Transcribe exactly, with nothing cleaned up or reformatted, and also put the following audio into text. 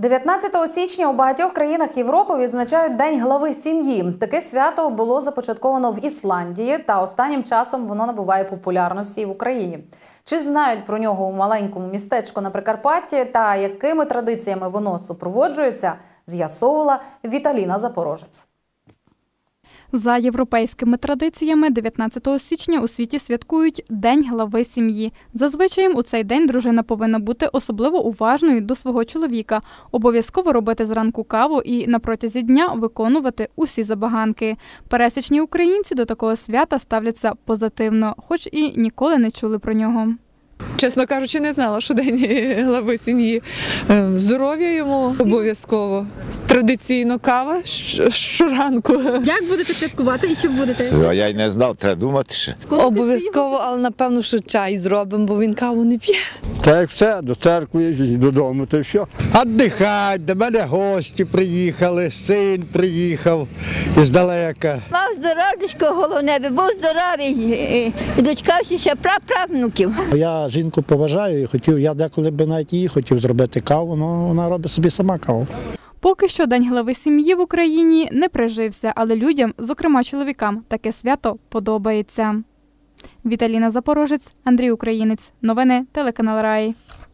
дев'ятнадцятого січня у багатьох країнах Європи відзначають День глави сім'ї. Таке свято було започатковано в Ісландії, та останнім часом воно набуває популярності і в Україні. Чи знають про нього у маленькому містечку на Прикарпатті та якими традиціями воно супроводжується, з'ясовувала Віталіна Запорожець. За європейськими традиціями дев'ятнадцятого січня у світі святкують День глави сім'ї. Зазвичай у цей день дружина повинна бути особливо уважною до свого чоловіка, обов'язково робити зранку каву і на протязі дня виконувати усі забаганки. Пересічні українці до такого свята ставляться позитивно, хоч і ніколи не чули про нього. Чесно кажучи, не знала, що День глави сім'ї. Здоров'я йому обов'язково. Традиційно кава щоранку. Як будете святкувати і чи будете? А я й не знав, треба думати ще. Обов'язково, але напевно, що чай зробимо, бо він каву не п'є. Та як все, до церкви, додому, то все. Віддихать, до мене гості приїхали, син приїхав іздалека. Мав здоров'ячко головне, би був здоровий і дочкався ще праправнуків. Я жінку поважаю і хотів, я деколи б навіть її хотів зробити каву, але вона робить собі сама каву. Поки що День глави сім'ї в Україні не прижився, але людям, зокрема чоловікам, таке свято подобається. Віталіна Запорожець, Андрій Українець. Новини телеканал Раї.